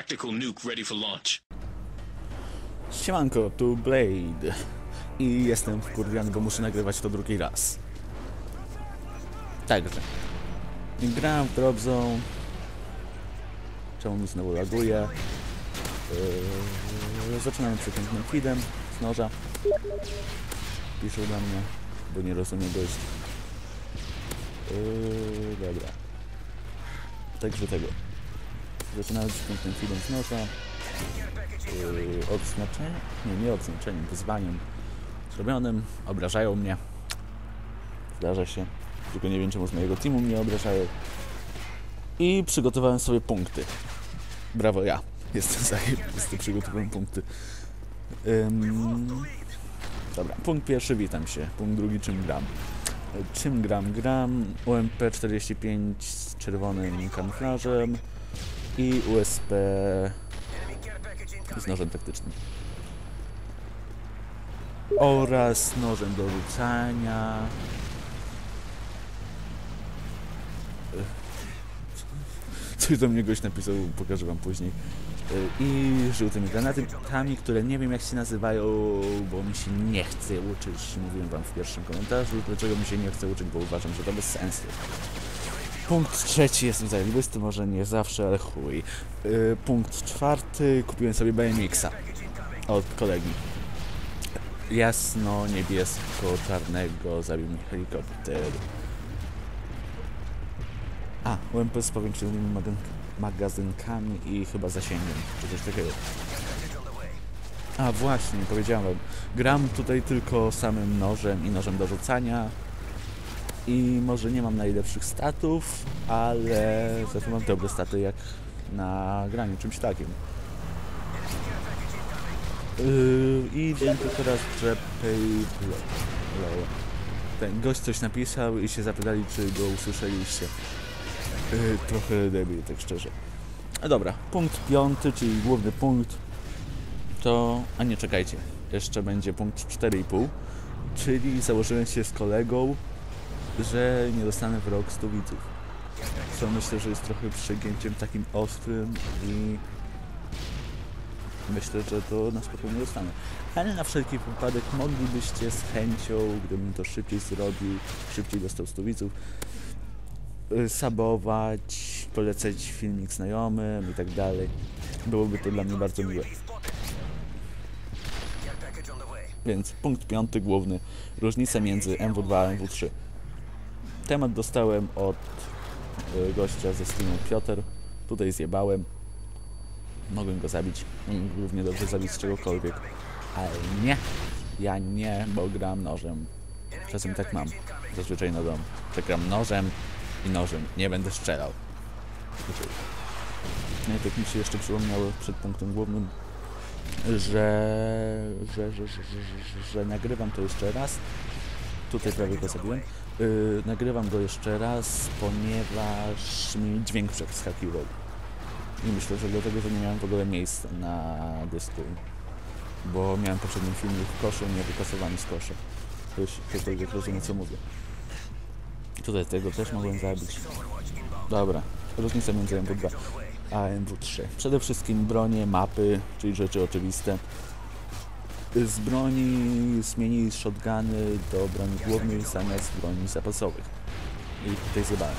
tactical nuke ready for launch. Siemanko, tu Blade i jestem wkurwiony, bo muszę nagrywać to drugi raz. Także gram w Drop Zone. Czemu mi znowu laguje? Zaczynamy przepięknym feedem z noża. Piszą do mnie, bo nie rozumiem dość. Dobra. Także tego. Zaczynamy przepięknym feedem z noża. Odznaczeniem? Nie odznaczeniem, wyzwaniem zrobionym. Obrażają mnie. Zdarza się. Tylko nie wiem, czemu z mojego teamu mnie obrażają. I przygotowałem sobie punkty. Brawo ja. Jestem zajebisty, przygotowałem punkty. Dobra, punkt pierwszy, witam się. Punkt drugi, czym gram? Czym gram? Gram UMP-45 z czerwonym kamuflażem i USP z nożem taktycznym. Oraz nożem do rzucania. Coś do mnie gość napisał, pokażę wam później. I żółtymi granatami, które nie wiem jak się nazywają, bo mi się nie chce uczyć. Mówiłem wam w pierwszym komentarzu, dlaczego mi się nie chce uczyć, bo uważam, że to bez sensu. Punkt trzeci, jestem zajebisty, może nie zawsze, ale chuj. Punkt czwarty, kupiłem sobie BMX-a od kolegi. Jasno, niebiesko, czarnego, zabił mi helikopter. A, UMP z powiększonymi magazynkami i chyba zasięgiem, czy coś takiego. A właśnie, powiedziałem, gram tutaj tylko samym nożem i nożem do rzucania. I może nie mam najlepszych statów, ale za to mam dobre staty jak na graniu czymś takim. I wiem tylko raz, że ten gość coś napisał i się zapytali, czy go usłyszeliście. Trochę debil, tak szczerze. Dobra, punkt piąty, czyli główny punkt to... A nie, czekajcie. Jeszcze będzie punkt 4,5, czyli założyłem się z kolegą, że nie dostanę w rok 100 widzów. Co myślę, że jest trochę przegięciem takim ostrym i myślę, że to na spokojnie dostanę. Ale na wszelki wypadek moglibyście z chęcią, gdybym to szybciej zrobił, szybciej dostał 100 widzów, subować, polecać filmik znajomym i tak dalej. Byłoby to dla mnie bardzo miłe. Więc punkt piąty główny. Różnica między MW2 a MW3. Temat dostałem od gościa ze streamu Piotr. Tutaj zjebałem. Mogłem go zabić. Równie dobrze zabić z czegokolwiek. Ale nie. Ja nie, bo gram nożem. Czasem tak mam. Zazwyczaj na dom. Że gram nożem i nożem. Nie będę strzelał. No i tak mi się jeszcze przypomniało przed punktem głównym, że nagrywam to jeszcze raz. Tutaj prawie go zabiłem. Nagrywam go jeszcze raz, ponieważ mi dźwięk przeskakiwał. I myślę, że dlatego, że nie miałem w ogóle miejsca na dysku. Bo miałem poprzedni filmik w koszu, nie wykasowany z kosza. Ktokolwiek rozumie, co mówię. Tutaj tego też mogłem zabić. Dobra, różnica między MW2 a MW3. Przede wszystkim bronie, mapy, czyli rzeczy oczywiste. Z broni zmienili shotguny do broni głównej zamiast broni zapasowych. I tutaj zjebałem.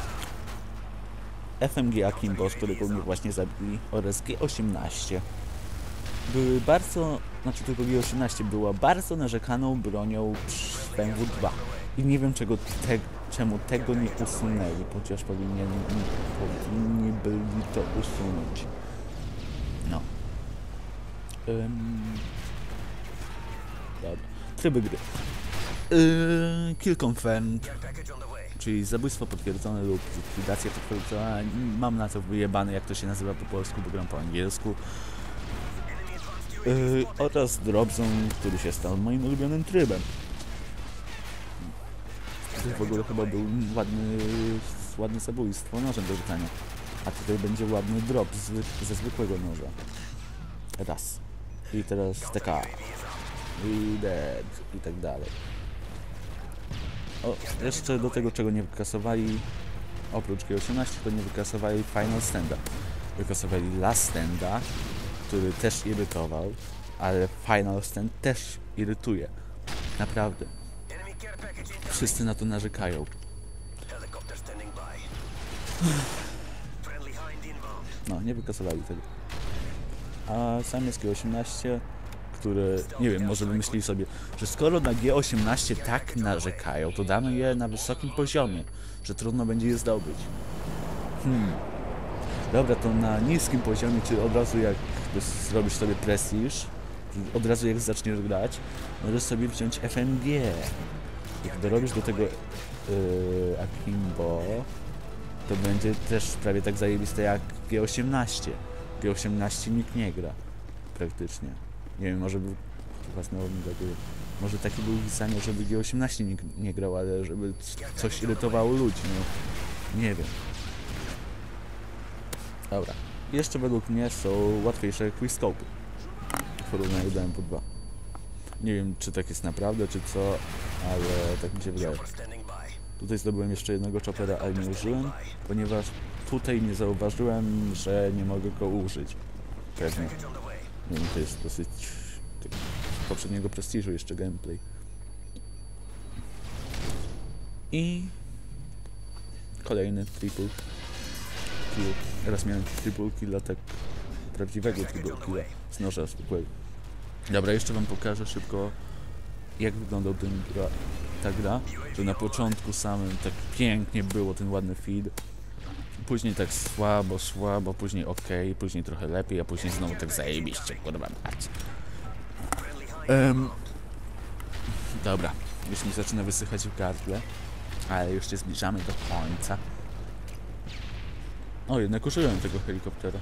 FMG Akimbo, z którego mnie właśnie zabili, oraz G18 były bardzo, tylko G18 była bardzo narzekaną bronią w MW2. I nie wiem czemu tego nie usunęli, chociaż powinni byli to usunąć. No. Dobra. Tryby gry. Kill confirmed, czyli zabójstwo potwierdzone lub likwidacja potwierdzona. Mam na to wyjebane, jak to się nazywa po polsku, bo gram po angielsku. Oraz Drop Zone, który się stał moim ulubionym trybem. W ogóle chyba był ładne zabójstwo nożem do rzucania. A tutaj będzie ładny drop ze zwykłego noża. Raz. I teraz TK. I dead. I tak dalej. O, jeszcze do tego, czego nie wykasowali, oprócz G18, to nie wykasowali Final Standa. Wykasowali Last Standa, który też irytował, ale Final Stand też irytuje. Naprawdę. Wszyscy na to narzekają. No, nie wykasowali tego. A sam jest G18, który, nie wiem, może wymyślili sobie, że skoro na G18 tak narzekają, to damy je na wysokim poziomie, że trudno będzie je zdobyć. Dobra, to na niskim poziomie, czy od razu jak zrobisz sobie prestiż, od razu jak zaczniesz grać, możesz sobie wziąć FMG. Jak dorobisz do tego Akimbo, to będzie też prawie tak zajebiste jak G18. G18 nikt nie gra, praktycznie. Nie wiem, może był może taki był pisanie, żeby G18 nikt nie grał, ale żeby coś irytowało ludzi, no nie wiem. Dobra. Jeszcze według mnie są łatwiejsze quickscope'y w porównaniu do MP2. Nie wiem, czy tak jest naprawdę, czy co, ale tak mi się wydaje. Tutaj zdobyłem jeszcze jednego choppera, ale nie użyłem, ponieważ tutaj nie zauważyłem, że nie mogę go użyć. Pewnie. Nie wiem, to jest dosyć... z poprzedniego prestiżu jeszcze gameplay. I... kolejny triple kill. Teraz miałem triple killa, tak prawdziwego triple killa z noża zwykłego. Dobra, jeszcze wam pokażę szybko, jak wyglądał ta gra, że na początku samym tak pięknie było, ten ładny feed, później tak słabo, później ok, później trochę lepiej, a później znowu tak zajebiście, kurwa mać. Dobra, już mi zaczyna wysychać w gardle, ale już się zbliżamy do końca. O, jednak użyłem tego helikoptera.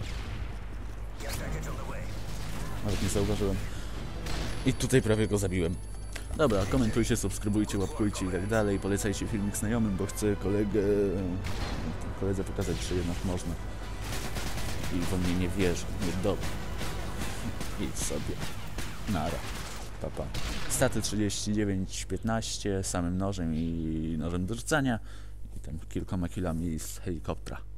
Nawet nie zauważyłem. I tutaj prawie go zabiłem. Dobra, komentujcie, subskrybujcie, łapkujcie i tak dalej. Polecajcie filmik znajomym, bo chcę koledze pokazać, że jednak można. I on mnie nie wierzy, nie dobra. Idź sobie. Nara. Papa. Staty 39-15, samym nożem i nożem do rzucania. I tam kilkoma killami z helikoptera.